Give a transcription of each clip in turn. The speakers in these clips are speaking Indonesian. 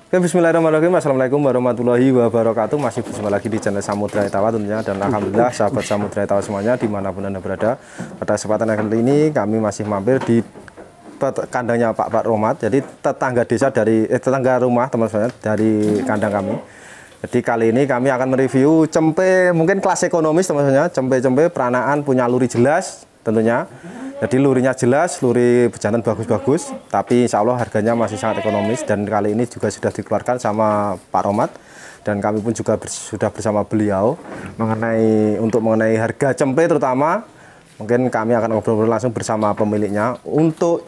Oke, bismillahirrahmanirrahim. Assalamualaikum warahmatullahi wabarakatuh. Masih bersama lagi di channel Samudra Etawa tentunya. Dan alhamdulillah sahabat Samudra Etawa semuanya dimanapun Anda berada. Pada kesempatan kali ini kami masih mampir di kandangnya Pak Rohmat. Jadi tetangga desa dari tetangga rumah teman-teman dari kandang kami. Jadi kali ini kami akan mereview cempe mungkin kelas ekonomis teman-teman. Cempe-cempe peranaan punya luri jelas tentunya. Jadi lurinya jelas, luri bejantan bagus-bagus, tapi insya Allah harganya masih sangat ekonomis. Dan kali ini juga sudah dikeluarkan sama Pak Rohmat, dan kami pun juga sudah bersama beliau mengenai harga cempe terutama. Mungkin kami akan ngobrol langsung bersama pemiliknya. Untuk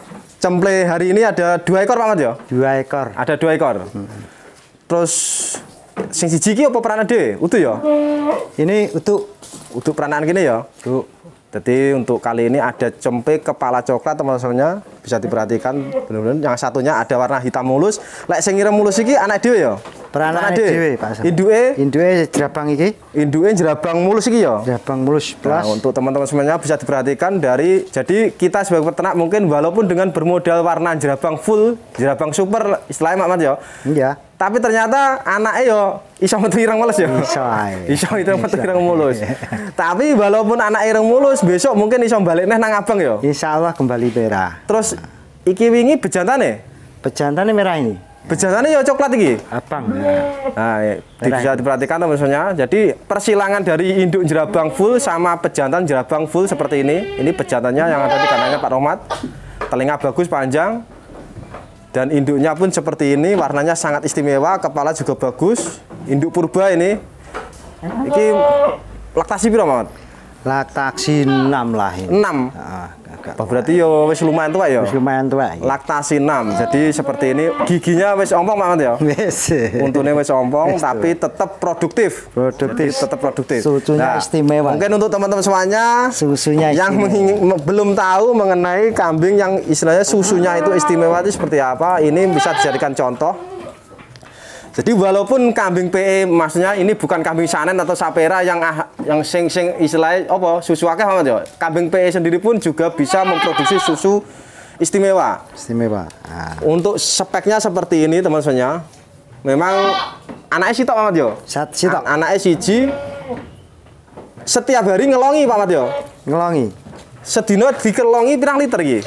cempe hari ini ada 2 ekor Pak Mat ya? 2 ekor. Ada 2 ekor. Terus sing siji iki apa peranaan dhewe? Utuh ya? Ini utuh peranaan gini ya? Jadi untuk kali ini ada cempe kepala coklat teman-temannya, bisa diperhatikan benar-benar. Yang satunya ada warna hitam mulus. Lek sing ireng mulus iki anak dhewe ya? Peranane dhewe, Pak. Induke jerabang iki. Induke jerabang mulus iki ya? Jerabang mulus plus. Nah, untuk teman-teman semuanya bisa diperhatikan dari, jadi kita sebagai peternak mungkin walaupun dengan bermodal warna jerabang full, jerabang super istilahnya Mak Mat ya. Iya. Tapi ternyata anaknya yo iso metu ireng mulus ya. Iso metu ireng mulus. Tapi walaupun anak ireng mulus, besok mungkin iso balik neh nang abang ya. Insyaallah kembali merah. Terus iki wingi bejantane? Bejantane merah ini. Bejantane ya coklat iki. Abang. Nah, bisa diperhatikan teman-teman. Jadi persilangan dari induk jerabang full sama pejantan jerabang full seperti ini. Ini pejantannya yang ada di kandangnya Pak Rohmat. Telinga bagus panjang. Dan induknya pun seperti ini, warnanya sangat istimewa, kepala juga bagus. Induk purba ini. Iki laktasi piro, Mat? Laktasi 6 lah ini. 6. Berarti yo wis lumayan tua ya? Wis lumayan tua. Laktasi 6. Jadi seperti ini, giginya wis ompong Mat ya? Wis. Untune wis ompong tapi tetap produktif. Tetap produktif. Susunya istimewa. Mungkin untuk teman-teman semuanya susunya yang belum tahu mengenai kambing yang istilahnya susunya itu istimewa itu seperti apa, ini bisa dijadikan contoh. Jadi walaupun kambing PE maksudnya ini bukan kambing sanen atau sapera yang sing istilahnya apa susu akeh banget ya. Kambing PE sendiri pun juga bisa memproduksi susu istimewa. Nah. Untuk speknya seperti ini teman-temannya. Memang anaknya sitok banget ya. Sitok. Anaknya siji setiap hari ngelongi Pak Mat ya. Ngelongi. Sedina dikelongi pirang liter iki?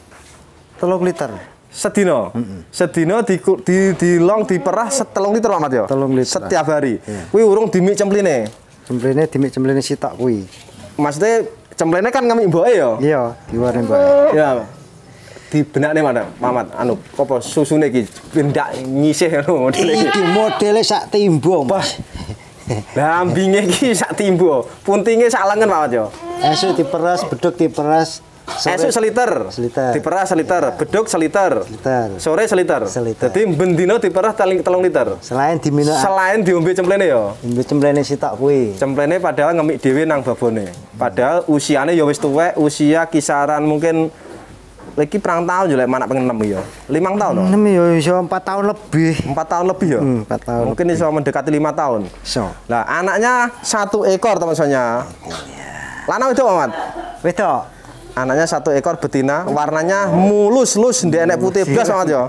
3 liter. Sedino, sedino dilong diperah 3 liter Pak Mat ya. 3 liter setiap hari. Kuwi urung dimik cempline. Dimik cempline sitok kuwi. Maksudnya cempline kan ngemik mboke ya? Iya, diwarni mboke. Ya. Dibenakne Mamat, anu apa susune iki bendak nyisih ngono modele iki. Iki modele sak timbo, Mas. Lah ambinge iki sak timbo, puntinge sak lengan Pak Mat ya. Esuk diperas, beduk diperas. Esuk seliter, diperah seliter, beduk seliter, sore seliter. Jadi bendino diperah 3 liter. Selain diombe cemplene ya. Diombe cemplene sitok kuwi. Cemplene padahal ngemik dhewe nang babone. Padahal usiane ya wis tuwek, usia kisaran mungkin lagi perang tahun ya lek manak pengen 6 ya. 5 tahun. 6 ya iso 4 tahun lebih. 4 tahun lebih ya? 4 tahun. Mungkin iso mendekati 5 tahun. Iso. Lah anaknya 1 ekor teman-teman. Lanang wedok Mat? Wedok. Anaknya 1 ekor betina, warnanya mulus ndek enek putih blas Mat ya.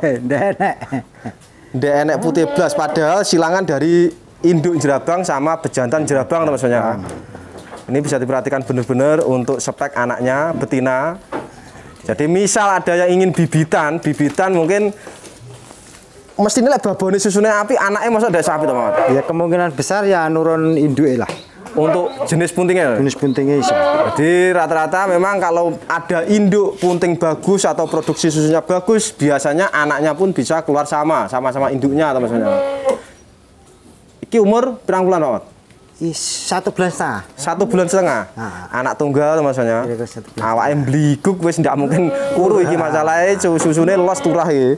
Ndek enek putih blas padahal silangan dari induk jerabang sama bejantan jerabang teman-teman. Ini bisa diperhatikan benar-benar untuk spek anaknya betina. Jadi misal ada yang ingin bibitan mungkin mestinya lek babone susune api, anaknya masa ada sapi to Mat. Ya kemungkinan besar ya nurun induke lah. Untuk jenis puntingnya? Jenis puntingnya iso. Jadi rata-rata memang kalau ada induk punting bagus atau produksi susunya bagus, biasanya anaknya pun bisa keluar sama-sama induknya teman-teman. Iki umur pirang bulan Pak? 1 bulan setengah. 1 bulan setengah. Anak tunggal teman-teman. Awake mbliguk wis ndak mungkin kuru iki masalahe susune los turah iki.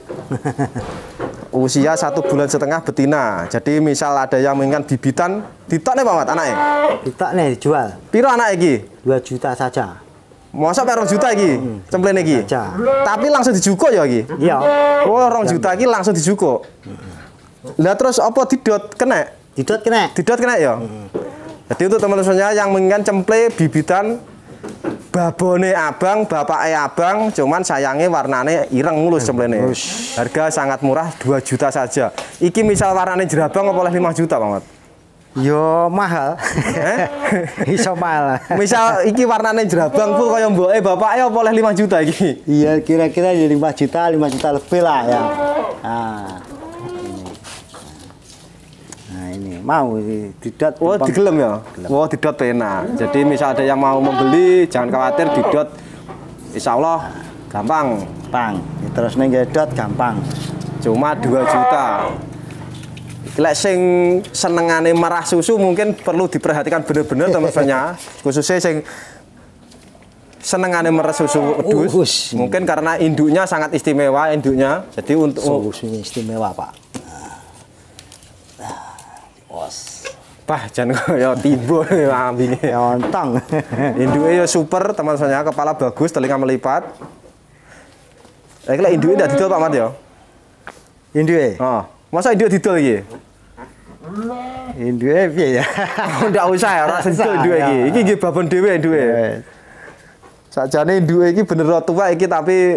Usia 1 bulan setengah betina. Jadi misal ada yang menginginkan bibitan, ditok nih Pak Mat anaknya? Ditok nih dijual. Piro anak iki? 2 juta saja. Masa 2 juta iki? Cemplene iki? Tapi langsung dijukuk ya iki? Iya. Oh 2 juta iki langsung dijukuk. Lah terus apa didot kena? Didot kena. Didot kena ya? Jadi untuk teman-temannya yang menginginkan cemple bibitan babone abang, bapaknya abang, cuman sayangnya warnanya ireng mulus semblene. Harga sangat murah 2 juta saja. Iki misal warnanya jerabang apa oleh 5 juta, Bang Mat? Yo mahal. Iso mahal. Misal iki warnanya jerabang full kaya mboke bapaknya apa oleh 5 juta iki? Iya, kira-kira ya 5 juta lebih lah ya. Nah, ini mau didot. Oh, digelem ya? Oh, didot penak. Jadi misal ada yang mau membeli, jangan khawatir didot. Insya Allah gampang. Gampang. Terus ngedot gampang. Cuma 2 juta. Lek sing senengane merah susu mungkin perlu diperhatikan bener-bener teman-temannya. Khususnya sing senengane merah susu wedhus. Mungkin karena induknya sangat istimewa induknya. Jadi untuk susunya istimewa, Pak. Bah, jangan kaya timbul ambine. Yontong. Induke ya super, teman-temannya, kepala bagus, telinga melipat. Lek induke ndak didol Pak Mat ya? Induke? Oh, masa induke didol iki? Induke piye ya? Ndak usah ya, ora didol induke iki. Iki nggih babon dhewe induke. Sakjane induke iki bener tua iki tapi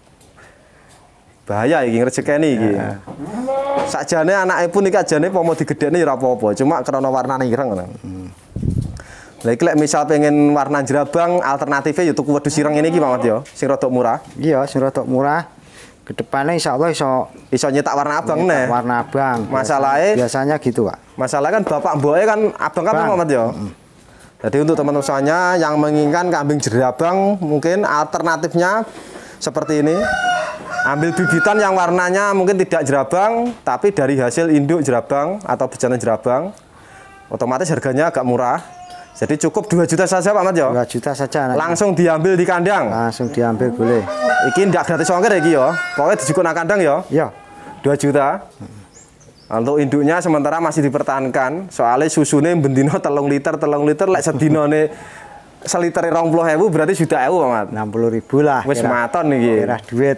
bahaya iki ngrejekeni iki. Sakjane anake pun iki ajane pomo digedhekne ya ora apa-apa, cuma karena warnane ireng ngono. Lah iki lek misal pengen warna jerabang, alternatifnya ya tuku wedhus ireng ini iki Pak Mat ya, sing rada murah. Iya, sing rada murah. Kedepannya insyaallah iso nyetak warna abang nih. Warna abang. Masalahnya biasanya gitu, Pak. Masalah kan bapak mboke kan abang kan Pak Mat ya. Jadi untuk teman-teman semuanya yang menginginkan kambing jerabang, mungkin alternatifnya seperti ini. Ambil bibitan yang warnanya mungkin tidak jerabang, tapi dari hasil induk jerabang atau bejantan jerabang, otomatis harganya agak murah. Jadi cukup 2 juta saja Pak Mat ya? 2 juta saja. Langsung diambil di kandang? Langsung diambil boleh. Iki ndak gratis ongkir ya iki ya? Pokoknya dijukuk nang kandang ya? Iya. 2 juta. Untuk induknya sementara masih dipertahankan, soalnya susunya bendino 3 liter, lek sedinone seliter 20.000 berarti juta ewu Pak Mat. 60.000 lah. Wis maton iki. Kira duit.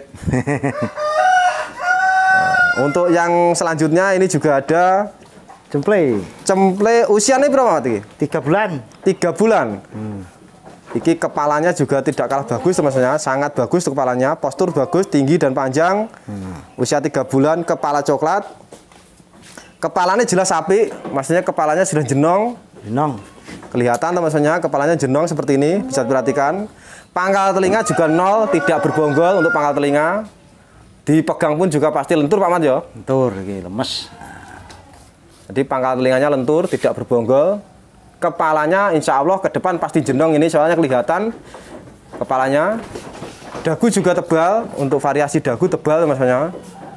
Untuk yang selanjutnya ini juga ada Cemple. Cemple usianya berapa Mat iki? 3 bulan. 3 bulan. Iki kepalanya juga tidak kalah bagus teman-teman, sangat bagus kepalanya, postur bagus, tinggi dan panjang. Usia 3 bulan, kepala coklat. Kepalanya jelas sapi, maksudnya kepalanya sudah jenong. Jenong. Kelihatan teman-teman, kepalanya jenong seperti ini, bisa diperhatikan. Pangkal telinga juga nol, tidak berbonggol untuk pangkal telinga. Dipegang pun juga pasti lentur Pak Mat ya. Lentur, lemes. Jadi pangkal telinganya lentur, tidak berbonggol. Kepalanya insya Allah ke depan pasti jenong ini, soalnya kelihatan kepalanya. Dagu juga tebal, untuk variasi dagu tebal teman-teman.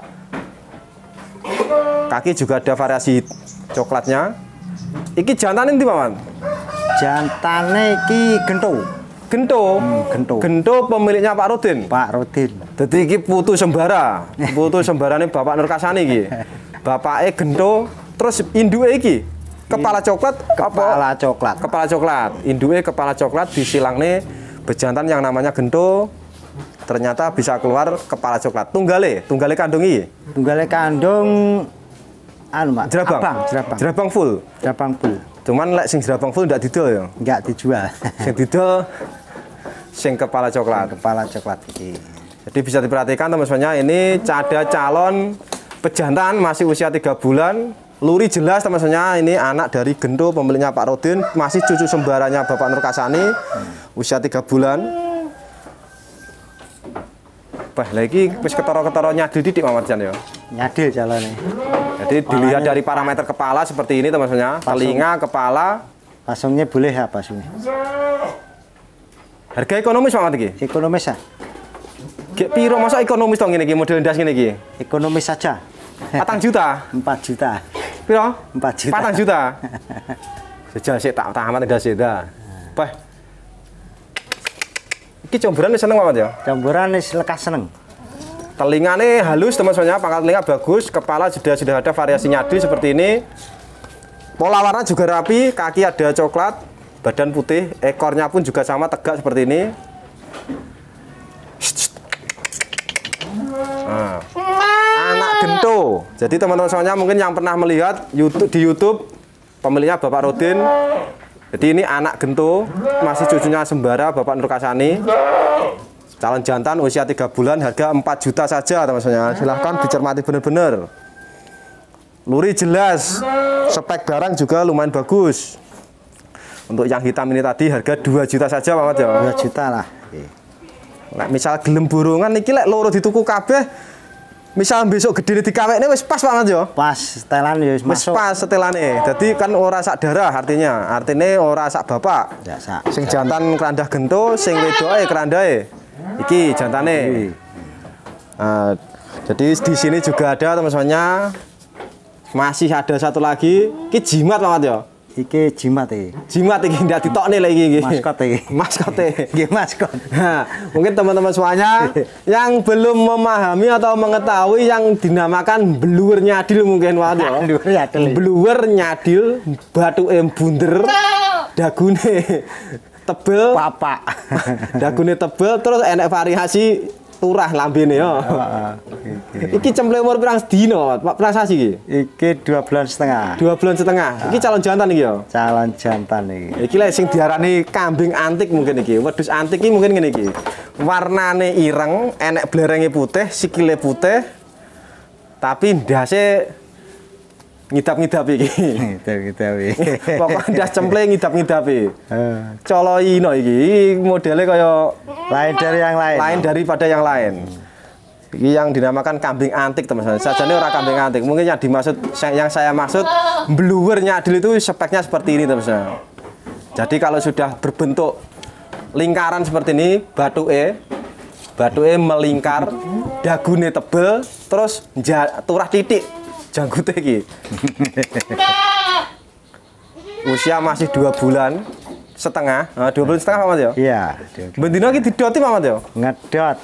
Kaki juga ada variasi coklatnya. Iki jantan ini Pak Mat? Jantane iki gento. Gento. Gento pemiliknya Pak Rodin. Pak Rodin. Jadi iki putu sembara. Putu sembarane Bapak Nur Kasani iki. Bapaknya gento, terus induke iki kepala coklat. Kepala coklat. Kepala coklat. Induke kepala coklat disilangne bejantan yang namanya gento. Ternyata bisa keluar kepala coklat. Tunggale kandung iki. Tunggale kandung Mak. Jerabang. Jerabang full. Jerabang full. Cuman lek sing jerabang full ndak didol ya? Enggak dijual. Sing didol sing kepala coklat. Kepala coklat iki. Jadi bisa diperhatikan teman-temannya, ini ada calon pejantan masih usia 3 bulan. Luri jelas teman-temannya, ini anak dari gento pemiliknya Pak Rodin, masih cucu sembaranya Bapak Nur Kasani, usia 3 bulan. Bah, lagi wis ketara-ketara nyadil didik Mas Jan ya. Nyadil jalannya. Jadi dilihat dari parameter kepala seperti ini teman-teman, telinga, kepala. Pasungnya boleh ya pasungnya. Harga ekonomis Pak Mat iki? Ekonomis ya. Gek piro masa ekonomis to ngene iki, model ndas ngene iki? Ekonomis saja. 4 juta. 4 juta. Piro? 4 juta. 4 juta. Sejak sik tak tamat ndas seda. Bah. Iki comboran wis seneng Pak Mat ya? Comboran wis lekas seneng. Telingane halus teman-teman, pangkal telinga bagus, kepala sudah ada variasi nyadi seperti ini. Pola warna juga rapi, kaki ada coklat, badan putih, ekornya pun juga sama tegak seperti ini. Nah, anak gento. Jadi teman-teman semuanya mungkin yang pernah melihat di YouTube pemiliknya Bapak Rodin, Jadi ini anak gento, masih cucunya Sembara, Bapak Nur Kasani. Calon jantan usia 3 bulan, harga 4 juta saja teman-teman. Silahkan dicermati benar-benar. Luri jelas, spek barang juga lumayan bagus. Untuk yang hitam ini tadi harga 2 juta saja Pak Mat ya. 2 juta lah. Nah, misal gelem borongan iki lek loro dituku kabeh, misal besok gede dikawekne wis pas Pak Mat ya. Pas setelan ya Wis pas setelane. Jadi kan ora sak darah artinya. Artine ora sak bapak. Ya sak. Sing jantan kerandah gento, sing wedoke kerandahe. Iki jantane. Jadi di sini juga ada teman-temannya. Masih ada satu lagi. Iki jimat Pak Mat ya. Iki jimat Jimat iki ndak ditokne lagi iki. Maskot Maskote. Nggih maskot. Nah, mungkin teman-teman semuanya yang belum memahami atau mengetahui yang dinamakan bluwer nyadil mungkin Pak ya. Bluwer nyadil. Bluwer nyadil, batuke bunder, dagune tebel, Bapak. dagune tebel terus enek variasi turah lambene ya. Iki cemple umur pirang dino, Pak? Pirang sasi iki? Iki 2 bulan setengah. 2 bulan setengah. Iki calon jantan iki ya. Calon jantan iki. Iki lek sing diarani kambing antik mungkin iki. Wedhus antik iki mungkin ngene iki. Warnane ireng, enek blerenge putih, sikile putih. Tapi ndase ngidap-ngidap iki. Gitu. Pokoknya ndas cemple ngidap-ngidapi. Coloino iki modele kaya Lain dari yang lain. lain daripada yang lain. Ini yang dinamakan kambing antik teman-teman. Sajane ora kambing antik. Mungkin yang saya maksud bluwer nyadil itu speknya seperti ini teman-teman. Jadi kalau sudah berbentuk lingkaran seperti ini, batuke melingkar, dagune tebel, terus turah titik janggute iki. Usia masih 2 bulan setengah. 2 bulan setengah Pak Mat ya? Iya. Bendino iki didoti Pak Mat ya? Ngedot.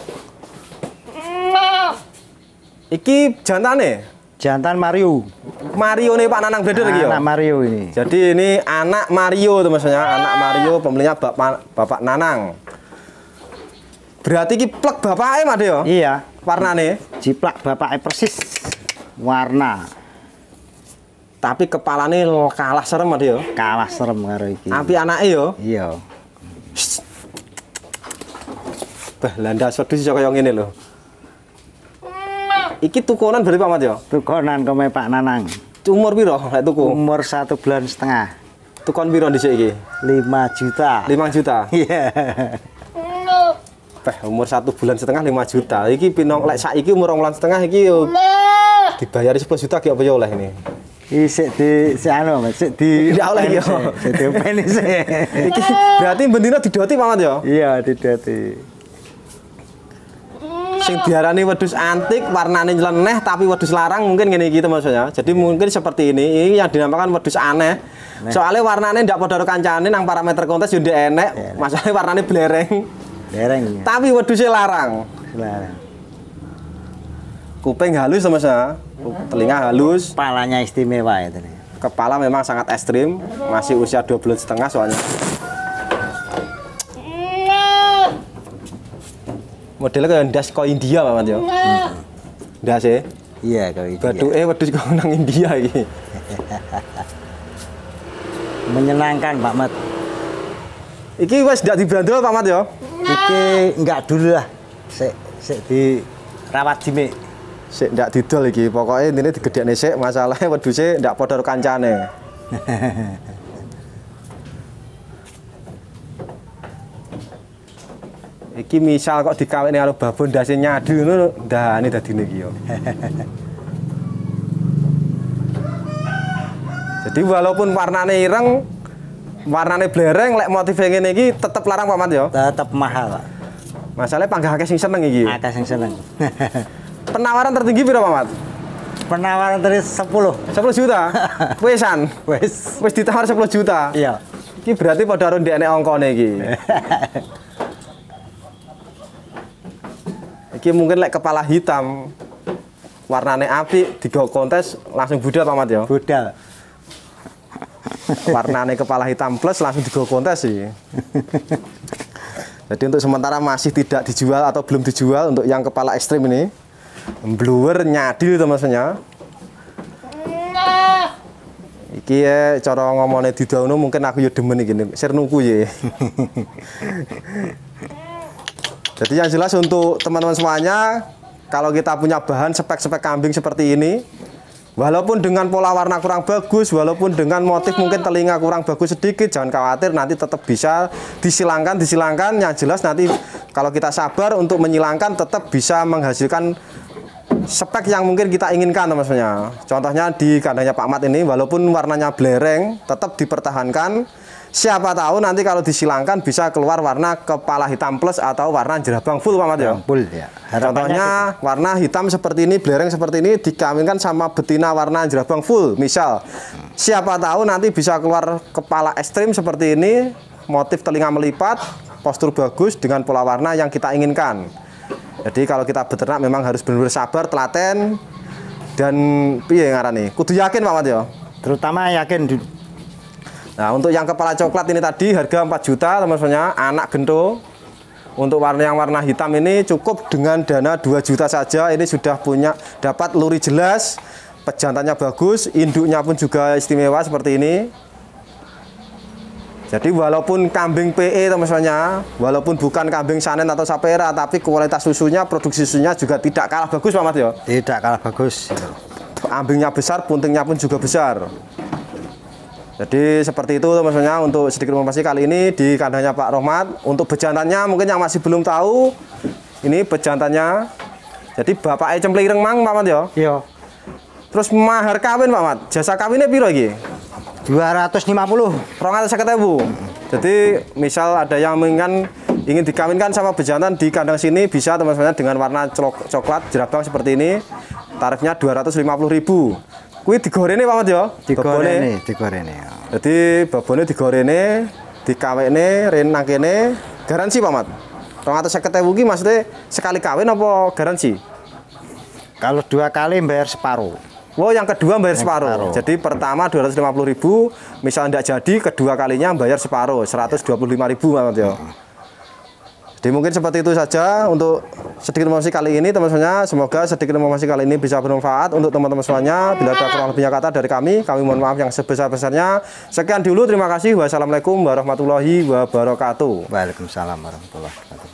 Iki jantane. Jantan Mario. Mario nih Pak Nanang Breder iki ya. Anak Mario ini. Jadi ini anak Mario teman-teman, anak Mario pembelinya Bapak Nanang. Berarti iki plek bapake Mas ya? Iya. Warnane. Jiplak bapaknya persis. Warna. Tapi kepalane kalah serem Mas ya. Kalah serem karo iki. Api anake yo. Iya. Bah, landas wedhus iso kaya ngene lho. Iki tukonan berarti Pak Mat ya? Tukonan kome Pak Nanang. Umur piro lek tuku? Umur 1 bulan setengah. Tukon piro dhisik iki? 5 juta. 5 juta. Iya. Bah, umur 1 bulan setengah 5 juta. Iki pinong lek saiki umur 2 bulan setengah iki yo dibayari 10 juta ki apa ya oleh ini? Sik di Ndak oleh ya. Sik diopeni sik. Iki berarti bendino didoti Pak Mat ya? Iya, didoti. Sing diarani wedhus antik, warnane nyeleneh tapi wedhus larang mungkin ngene iki maksudnya. Jadi mungkin seperti ini yang dinamakan wedhus aneh. Soalnya warnane ndak padha karo kancane nang parameter kontes yo ndek enek, masalahnya warnane blereng. Dereng. Tapi wedhusnya larang. Larang. Kuping halus teman-teman, telinga halus, Palanya istimewa itu nih. kepala memang sangat ekstrim, masih usia 2 bulan setengah soalnya. Modelnya kayak ndas kok India Pak Mat ya. Ndas e. Iya kau itu. Batuke wedhus kok nang India iki. Menyenangkan Pak Mat. Iki wis ndak dibrandol Pak Mat ya. Iki enggak dulu lah. Sik dirawat dhisik. Sik ndak didol iki. Pokoke intine digedhekne sik, masalahe wedhuse ndak padha karo kancane. Iki misal kok dikawinne karo babon ndase nyadu ngono, ndane dadine iki yo. Jadi walaupun warnane ireng, warnane blereng, lek motif ngene iki tetep larang Pak Mat ya. Tetap mahal, Pak. Masalahnya panggah akeh sing seneng iki. Akeh sing seneng. Penawaran tertinggi piro Pak Mat? Penawaran dari 10. 10 juta. Wisan. Wis ditawar 10 juta. Iya. Iki berarti padha karo ndekne angkane iki. Iki mungkin lek kepala hitam warnane apik digo kontes langsung budal Pak Mat ya. Budal. Warnane kepala hitam plus langsung digo kontes sih. Jadi untuk sementara masih tidak dijual atau belum dijual untuk yang kepala ekstrim ini. Bluwer nyadil teman-teman. Iki ya cara ngomongnya didaunu mungkin aku ya demen iki sir nunggu ya. Jadi yang jelas untuk teman-teman semuanya, kalau kita punya bahan spek-spek kambing seperti ini, walaupun dengan pola warna kurang bagus, walaupun dengan motif mungkin telinga kurang bagus sedikit, jangan khawatir, nanti tetap bisa disilangkan. Yang jelas nanti kalau kita sabar untuk menyilangkan tetap bisa menghasilkan spek yang mungkin kita inginkan teman-teman. Contohnya di kandangnya Pak Mat ini, walaupun warnanya belereng tetap dipertahankan. Siapa tahu nanti kalau disilangkan bisa keluar warna kepala hitam plus atau warna jerabang full Pak Mat ya. Full ya. Contohnya warna hitam seperti ini, belereng seperti ini dikawinkan sama betina warna jerabang full. Misal, siapa tahu nanti bisa keluar kepala ekstrim seperti ini, motif telinga melipat, postur bagus dengan pola warna yang kita inginkan. Jadi kalau kita beternak memang harus benar-benar sabar, telaten, dan piye ngarani, kudu yakin Pak Mat ya. Terutama yakin. Nah untuk yang kepala coklat ini tadi harga 4 juta teman-teman, anak gento. Untuk yang warna hitam ini cukup dengan dana 2 juta saja. Ini sudah punya dapat luri jelas, pejantannya bagus, induknya pun juga istimewa seperti ini. Jadi walaupun kambing PE teman-teman, walaupun bukan kambing Sanen atau Sapera, tapi kualitas susunya, produksi susunya juga tidak kalah bagus Pak Mat ya. Tidak kalah bagus. Kambingnya besar, puntingnya pun juga besar. Jadi seperti itu teman-teman untuk sedikit informasi kali ini di kandangnya Pak Rohmat. Untuk bejantannya mungkin yang masih belum tahu, ini bejantannya. Jadi bapaknya cemplireng mang Pak Mat ya. Iya. Terus mahar kawin Pak Mat, jasa kawinnya piro iki? 250. 250.000. Jadi misal ada yang ingin dikawinkan sama bejantan di kandang sini bisa teman-teman dengan warna coklat jerabang seperti ini. Tarifnya 250.000. Kuwi digorene Pak Mat ya? Digorene. Jadi babone digorene, dikawekne, renang kene, garansi Pak Mat. 250.000 ki maksudnya sekali kawin apa garansi? Kalau 2 kali bayar separuh. Oh, yang kedua bayar separuh. Jadi pertama 250.000, misal tidak jadi, kedua kalinya bayar separuh, 125.000 Pak Mat ya. Jadi mungkin seperti itu saja untuk sedikit informasi kali ini teman-teman. Semoga sedikit informasi kali ini bisa bermanfaat untuk teman-teman semuanya. Bila ada kurang lebihnya kata dari kami mohon maaf yang sebesar-besarnya. Sekian dulu, terima kasih. Wassalamualaikum warahmatullahi wabarakatuh. Waalaikumsalam warahmatullahi wabarakatuh.